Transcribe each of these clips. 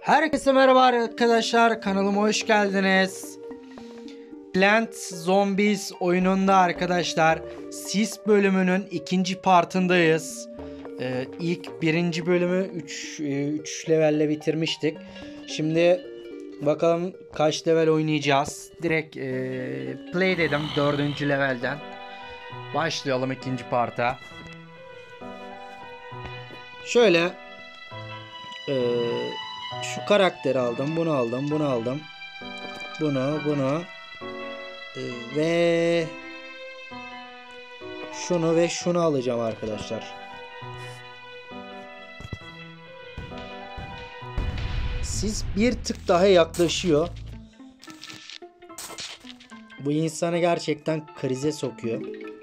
Herkese merhaba arkadaşlar, kanalıma hoş geldiniz. Plant Zombies oyununda arkadaşlar Sis bölümünün ikinci partındayız. İlk birinci bölümü 3 levelle bitirmiştik. Şimdi bakalım kaç level oynayacağız. Direkt play dedim 4. levelden. Başlayalım ikinci parta. Şöyle şu karakteri aldım, bunu aldım, bunu aldım. Bunu ve şunu ve şunu alacağım arkadaşlar. Siz bir tık daha yaklaşıyor. Bu insanı gerçekten krize sokuyor.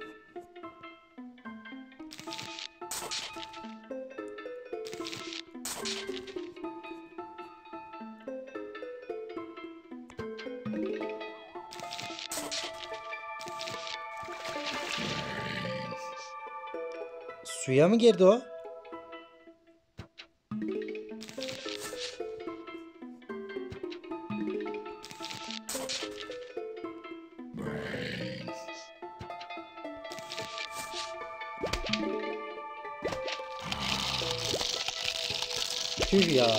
Suya mı girdi o? Tüh ya.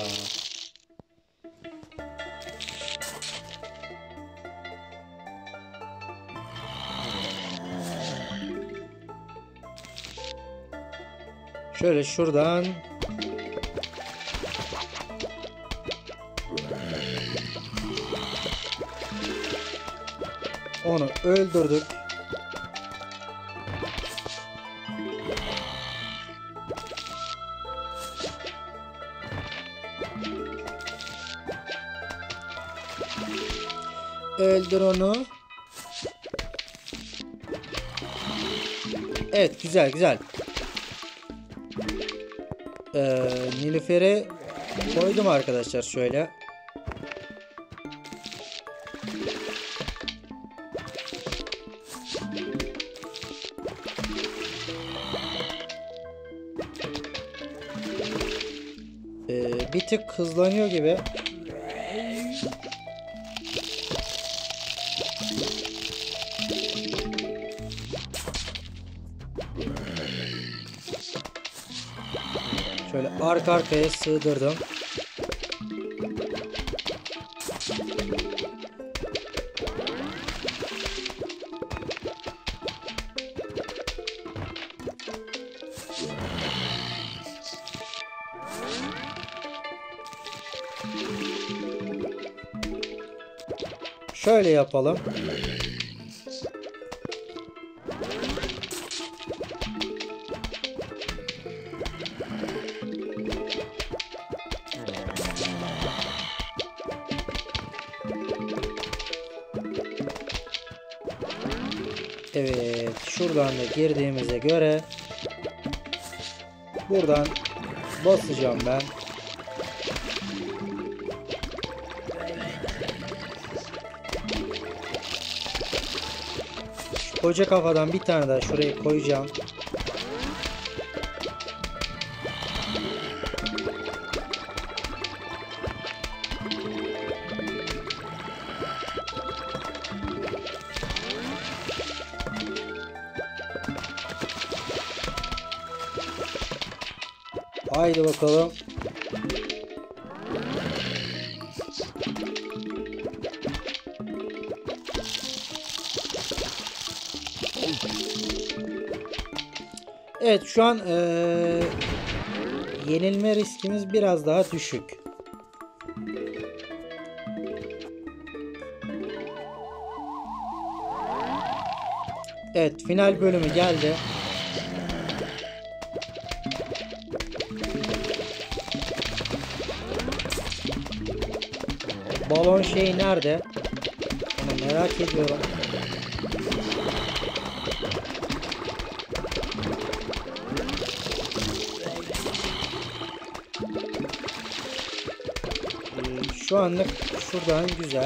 Şöyle şuradan onu öldürdük. Öldür onu. Evet, güzel. Nilüfer'i koydum arkadaşlar şöyle. Bir tık hızlanıyor gibi. Şöyle arka arkaya sığdırdım. Şöyle yapalım. Evet, şuradan da girdiğimize göre buradan basacağım ben. Şu koca kafadan bir tane daha şuraya koyacağım. Haydi bakalım. Evet, şu an yenilme riskimiz biraz daha düşük. Evet, final bölümü geldi. Balon şey nerede? Onu merak ediyorum. Şu anlık şuradan güzel.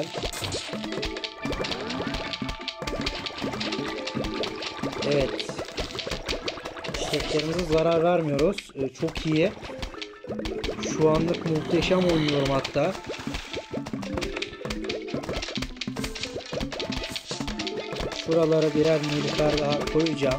Evet. Çiçeklerimize zarar vermiyoruz. Çok iyi. Şu anlık muhteşem oynuyorum hatta. Şuralara birer nilüfer daha koyacağım.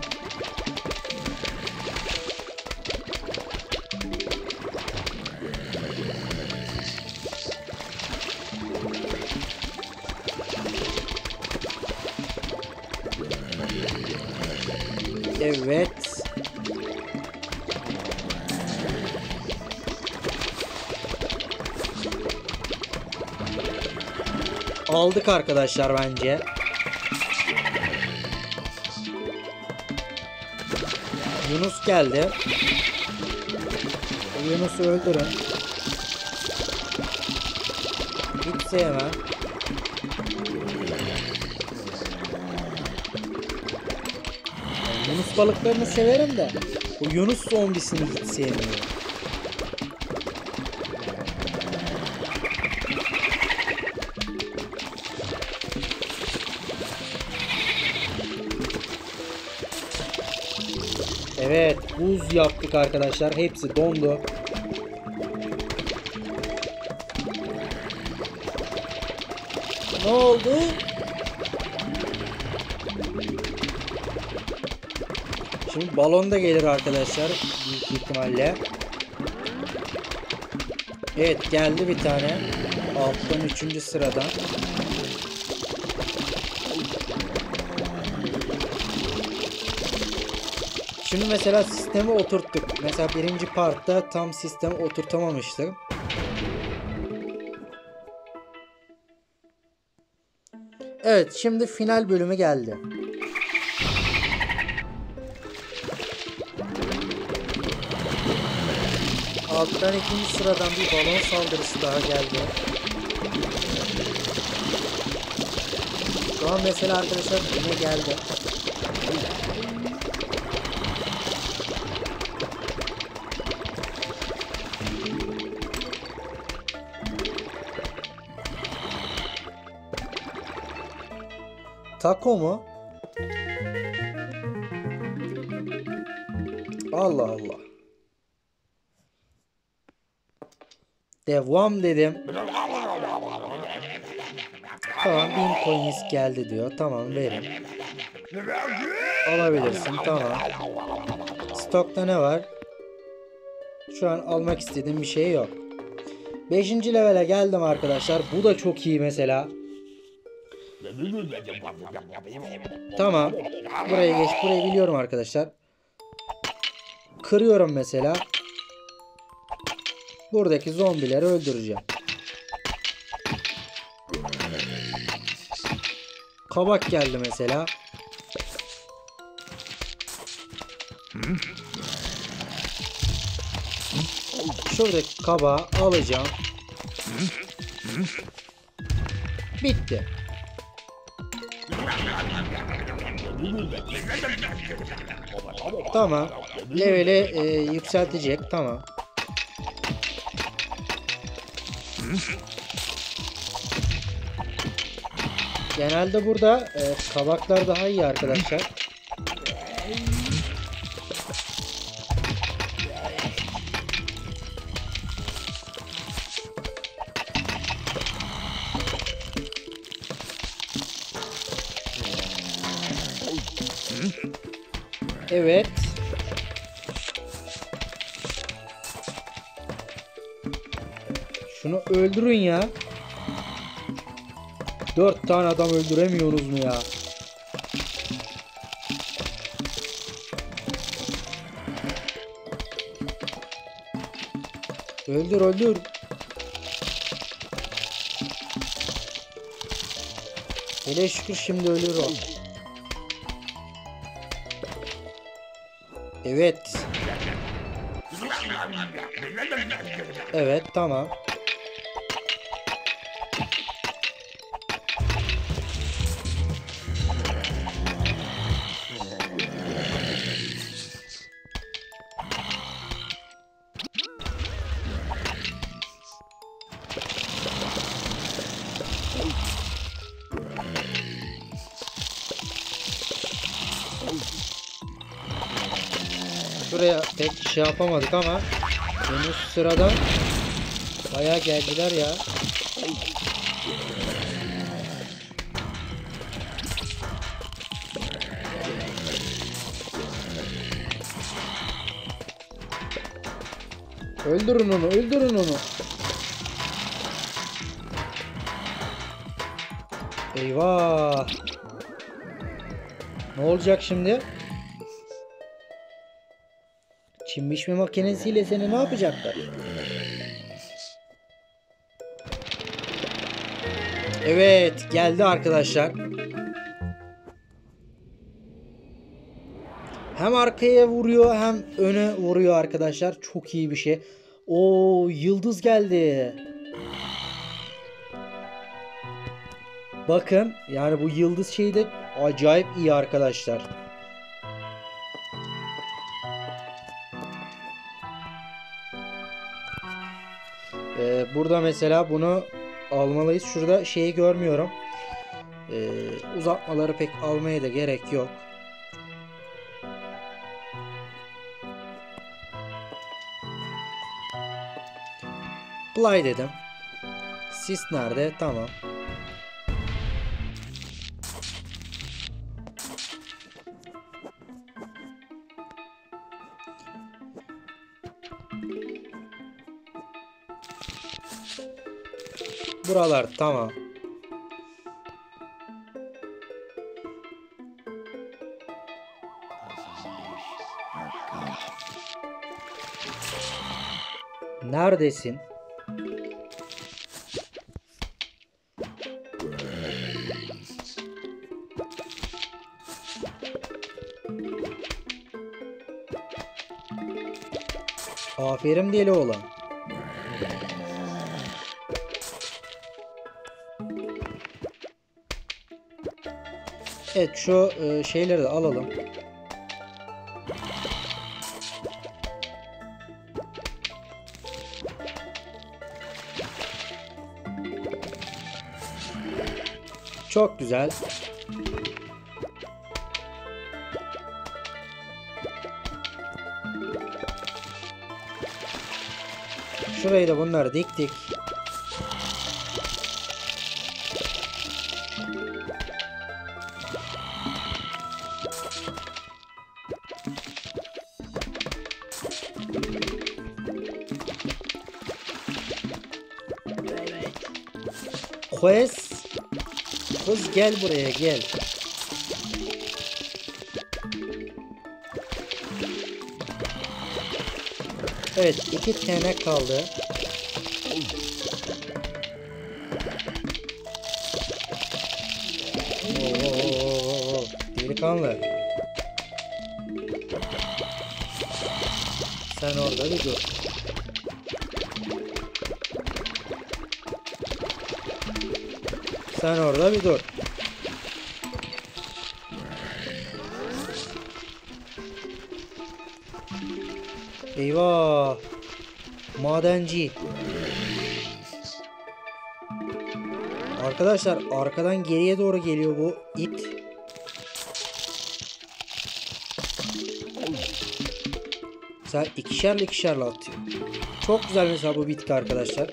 Evet. Aldık arkadaşlar bence. Yunus geldi. Yunus'u öldürün. Hiç sevmem. Yunus balıklarını severim de bu Yunus zombisini hiç sevmiyorum. Evet, buz yaptık arkadaşlar. Hepsi dondu. Ne oldu? Şimdi balon da gelir arkadaşlar büyük ihtimalle. Evet, geldi bir tane. Alttan 3. sıradan. Şimdi mesela sistemi oturttuk. Mesela birinci partta tam sistemi oturtamamıştık. Evet, şimdi final bölümü geldi. Alttan 2. sıradan bir balon saldırısı daha geldi. Şu an mesela arkadaşlar yine geldi. Taco mu? Allah Allah. Devam dedim. Tamam, 1000 coins geldi diyor. Tamam, verin. Alabilirsin, tamam. Stokta ne var? Şu an almak istediğim bir şey yok. 5. levele geldim arkadaşlar. Bu da çok iyi mesela. Tamam. Buraya geç. Burayı biliyorum arkadaşlar. Kırıyorum mesela. Buradaki zombileri öldüreceğim. Kabak geldi mesela. Şuradaki kabağı alacağım. Bitti. Tamam. Leveli yükseltecek. Tamam. Genelde burada kabaklar daha iyi arkadaşlar. Evet. Şunu öldürün ya. 4 tane adam öldüremiyoruz mu ya? Öldür öldür. Hele şükür şimdi ölür o. Evet. Evet, tamam. Buraya pek şey yapamadık ama henüz sırada Bayağı geldiler ya. Öldürün onu, öldürün onu. Eyvah. Ne olacak şimdi? Çim biçme makinesiyle seni ne yapacaklar? Evet, geldi arkadaşlar. Hem arkaya vuruyor hem öne vuruyor arkadaşlar. Çok iyi bir şey. Oo, yıldız geldi. Bakın yani bu yıldız şeyi de acayip iyi arkadaşlar. Burada mesela bunu almalıyız. Şurada şeyi görmüyorum. Uzatmaları pek almaya da gerek yok. Play dedim. Sis nerede? Tamam. Buralar tamam. Neredesin? Aferin deli oğlan. Evet şu şeyleri de alalım. Çok güzel. Şurayı da bunları diktik. Kız gel buraya gel. Evet 2 tane kaldı. Oo, delikanlı. Sen orada bir dur. Sen orada bir dur. Eyvah. Madenci. Arkadaşlar arkadan geriye doğru geliyor bu it. Mesela ikişerli atıyor. Çok güzel mesela bu bitki arkadaşlar.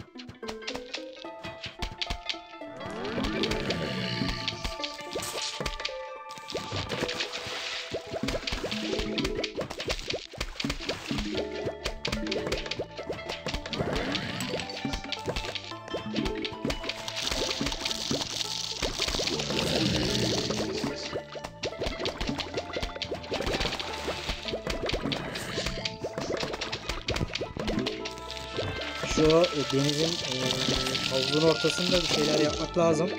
Şu denizin havuzun ortasında bir şeyler yapmak lazım.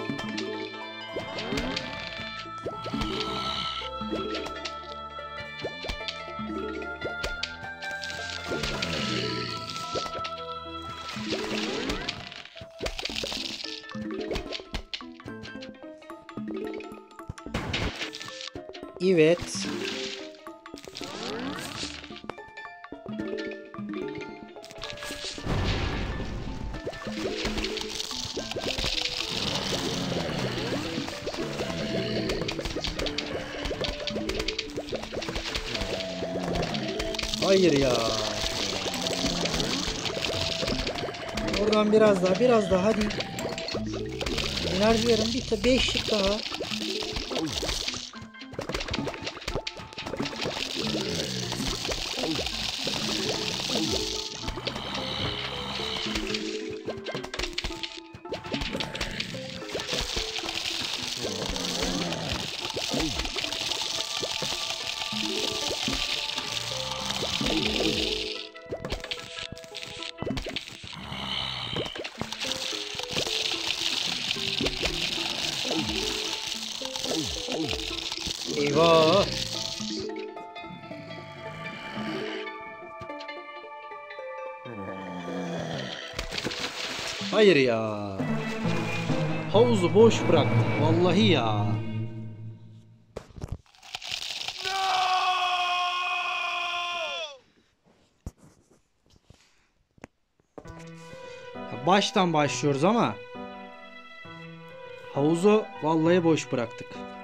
Evet. Hayır ya. Buradan biraz daha, biraz daha, hadi. Enerji verin, bir 5'lik daha. Eyvah. Hayır ya. Havuzu boş bıraktım. Vallahi ya. Baştan başlıyoruz ama havuzu vallahi boş bıraktık.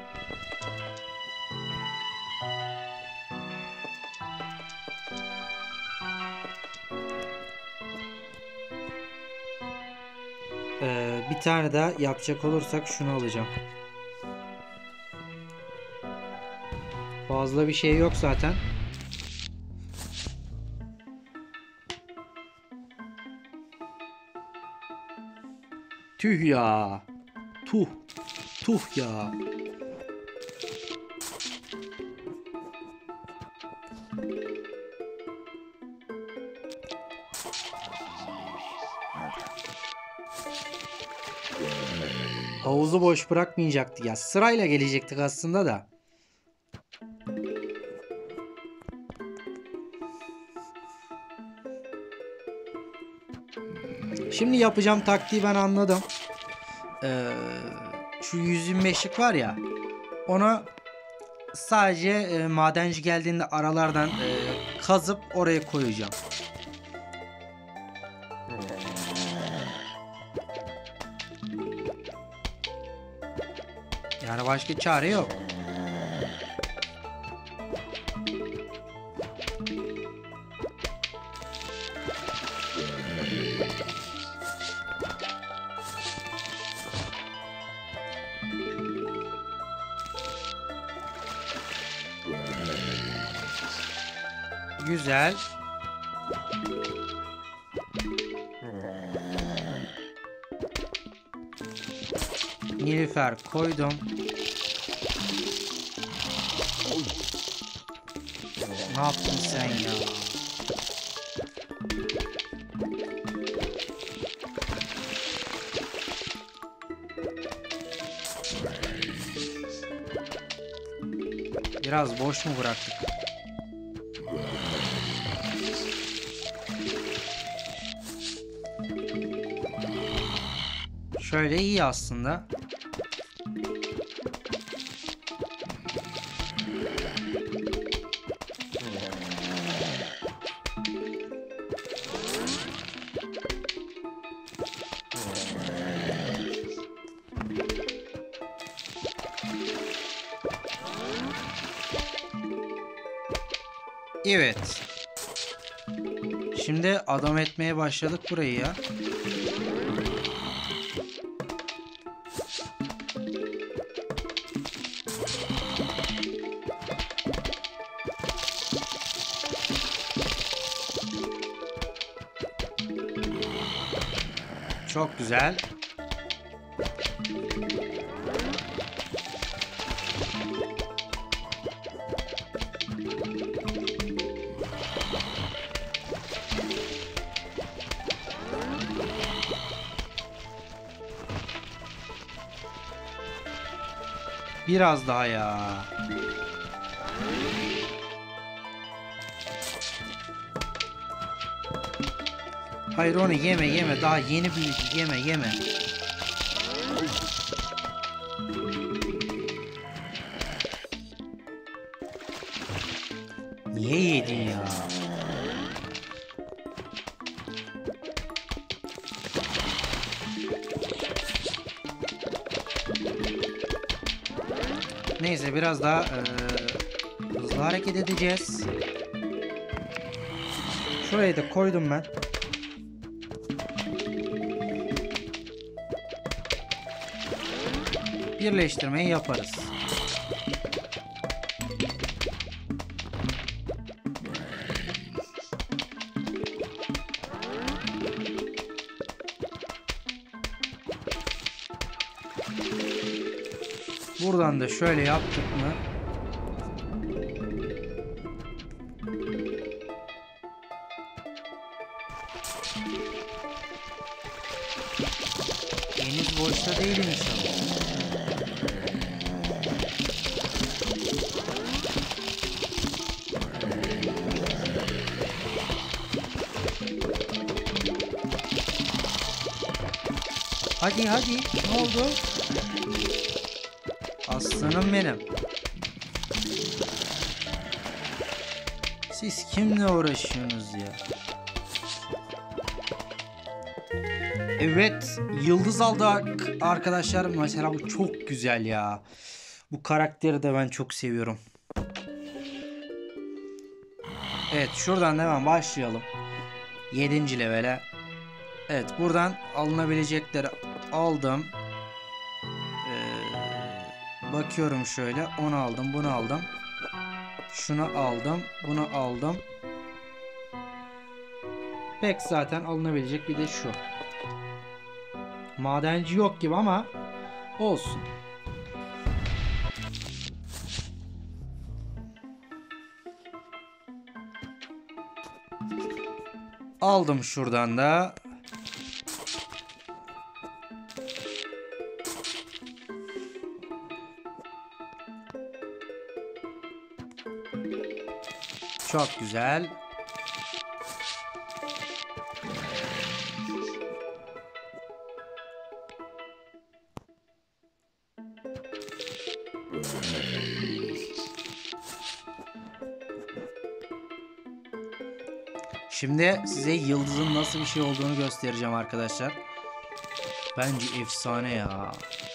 Bir tane daha yapacak olursak şunu alacağım. Fazla bir şey yok zaten. Tüh ya. Tuh. Tuh ya. Havuzu boş bırakmayacaktı ya. Sırayla gelecektik aslında da. Şimdi yapacağım taktiği ben anladım. Şu 125'lik var ya. Onu sadece madenci geldiğinde aralardan kazıp oraya koyacağım. Yani başka çare yok. Güzel. Nilüfer koydum. Ne yaptın sen ya? Biraz boş mu bıraktık? Şöyle iyi aslında. Evet. Şimdi adam etmeye başladık burayı ya. Çok güzel. Biraz daha ya. Hayır onu yeme daha yeni büyüdü yeme. Niye yedin ya? Neyse biraz daha hızlı hareket edeceğiz. Şurayı da koydum ben. birleştirmeyi yaparız. Buradan da şöyle yaptık mı? Deniz boşta değil inşallah. Hadi hadi. Ne oldu? Aslanım benim. Siz kimle uğraşıyorsunuz ya? Evet, yıldız aldık arkadaşlar. Mesela bu çok güzel ya. Bu karakteri de ben çok seviyorum. Evet, şuradan hemen başlayalım. 7. levele. Evet, buradan alınabilecekleri aldım. Bakıyorum şöyle. Onu aldım, bunu aldım. Şunu aldım, bunu aldım. Pek zaten alınabilecek bir de şu. Madenci yok gibi ama olsun. Aldım şuradan da. Çok güzel. Şimdi size yıldızın nasıl bir şey olduğunu göstereceğim arkadaşlar. Bence efsane ya.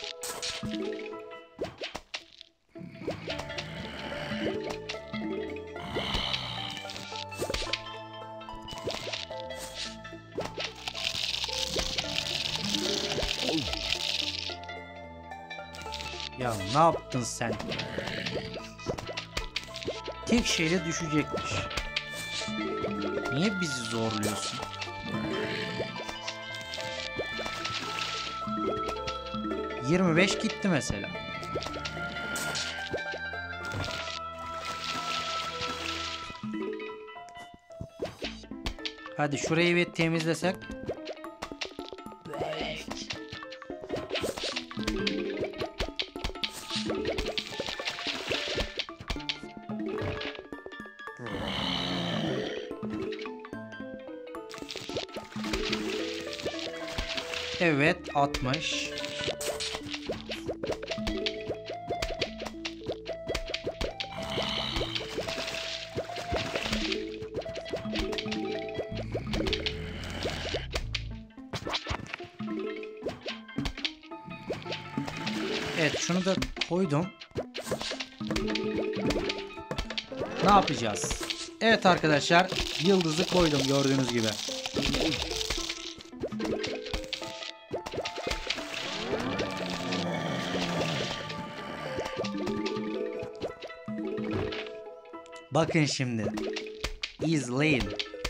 Ya ne yaptın sen? Tek şeyle düşecekmiş. Niye bizi zorluyorsun? ...25 gitti mesela. Hadi şurayı bir temizlesek. Evet, 60. Evet, şunu da koydum. Ne yapacağız? Evet arkadaşlar, yıldızı koydum gördüğünüz gibi. Bakın şimdi. İzleyin.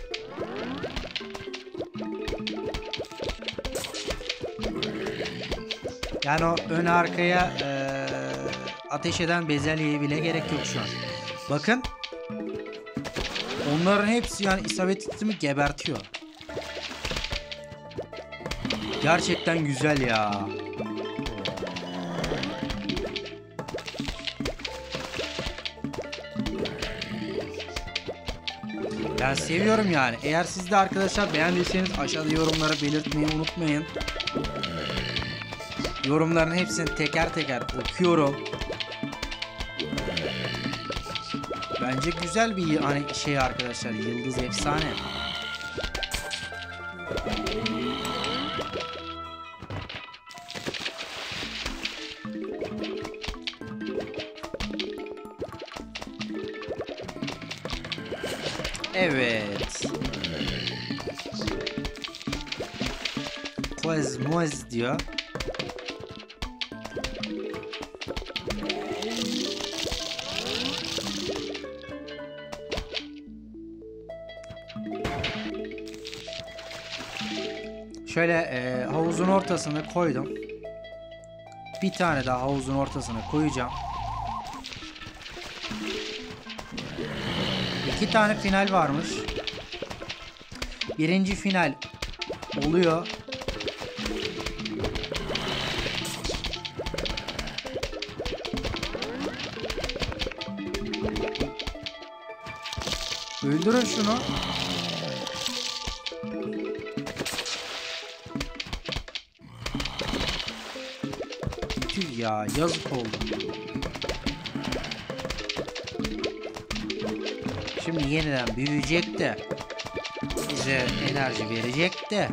Yani o ön arkaya ateş eden bezelyeye bile gerek yok şu an. Bakın. Onların hepsi yani isabetimi gebertiyor. Gerçekten güzel ya. Ben seviyorum yani. Eğer siz de arkadaşlar beğendiyseniz aşağıda yorumlara belirtmeyi unutmayın. Yorumların hepsini teker teker okuyorum. Bence güzel bir hani şey arkadaşlar. Yıldız efsane. Evet. Quez diyor. Şöyle havuzun ortasına koydum. Bir tane daha havuzun ortasına koyacağım. 2 tane final varmış. Birinci final oluyor. Öldürün şunu. Tüh ya, yazık oldu. Şimdi yeniden büyüyecek de bize enerji verecek de.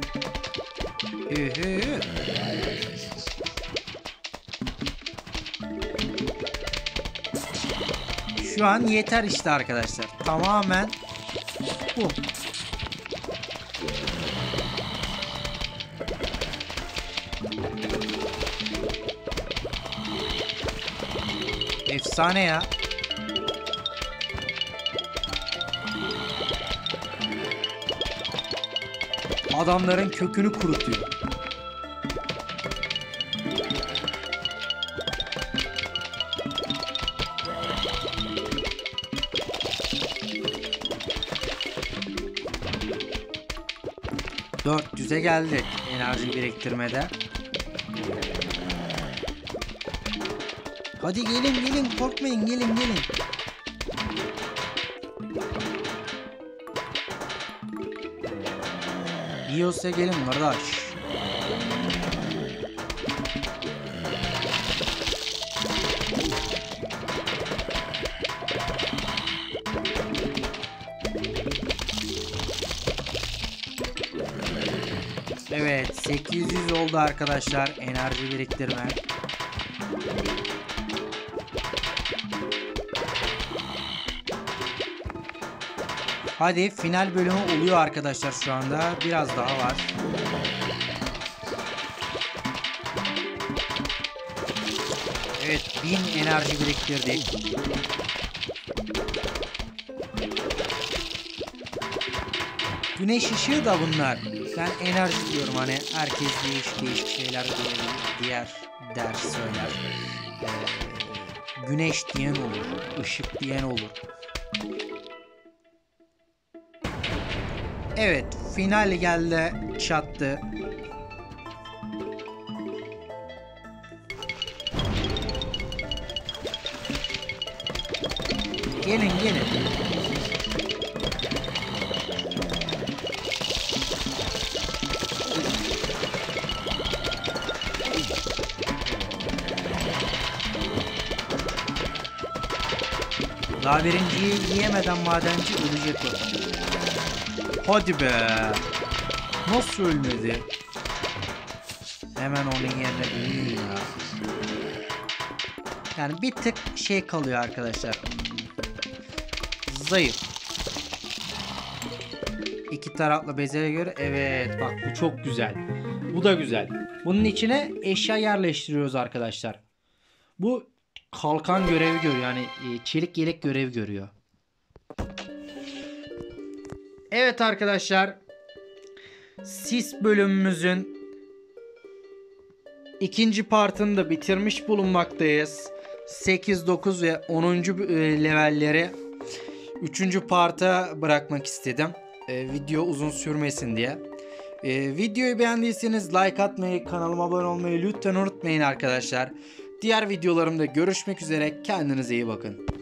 Şu an yeter işte arkadaşlar. Tamamen bu. Efsane ya. Adamların kökünü kurutuyor. %400'e geldik enerji biriktirmede. Hadi gelin korkmayın, gelin. Yiyorsa gelin kardeş. Evet, 800 oldu arkadaşlar enerji biriktirme. Hadi final bölümü oluyor arkadaşlar şu anda. Biraz daha var. Evet, 1000 enerji biriktirdik. Güneş ışığı da bunlar. Ben enerji diyorum, hani herkes değişik şeyler der söyler. Güneş diyen olur, ışık diyen olur. Evet, final geldi, çattı. Gelin. Daha birinciyi yiyemeden madenci ölecek o. Hadi be. Nasıl ölmedi? Hemen onun yerine büyüyor ya. Yani bir tık şey kalıyor arkadaşlar. Zayıf. 2 taraflı bezele göre. Evet bak, bu çok güzel. Bu da güzel. Bunun içine eşya yerleştiriyoruz arkadaşlar. Bu kalkan görevi görüyor. Yani çelik yelek görevi görüyor. Evet arkadaşlar. Sis bölümümüzün ikinci partını da bitirmiş bulunmaktayız. 8, 9 ve 10. levelleri 3. parta bırakmak istedim. Video uzun sürmesin diye. Videoyu beğendiyseniz like atmayı, kanalıma abone olmayı lütfen unutmayın arkadaşlar. Diğer videolarımda görüşmek üzere. Kendinize iyi bakın.